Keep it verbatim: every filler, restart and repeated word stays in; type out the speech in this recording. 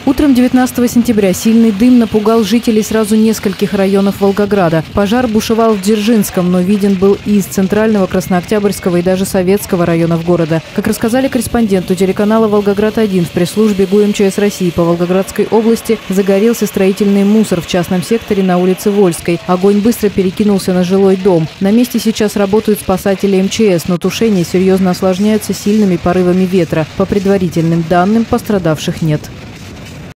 Утром девятнадцатого сентября сильный дым напугал жителей сразу нескольких районов Волгограда. Пожар бушевал в Дзержинском, но виден был и из центрального, Краснооктябрьского и даже Советского районов города. Как рассказали корреспонденту телеканала «Волгоград один» в пресс-службе ГУ-МЧС России по Волгоградской области, загорелся строительный мусор в частном секторе на улице Вольской. Огонь быстро перекинулся на жилой дом. На месте сейчас работают спасатели МЧС, но тушение серьезно осложняется сильными порывами ветра. По предварительным данным, пострадавших нет.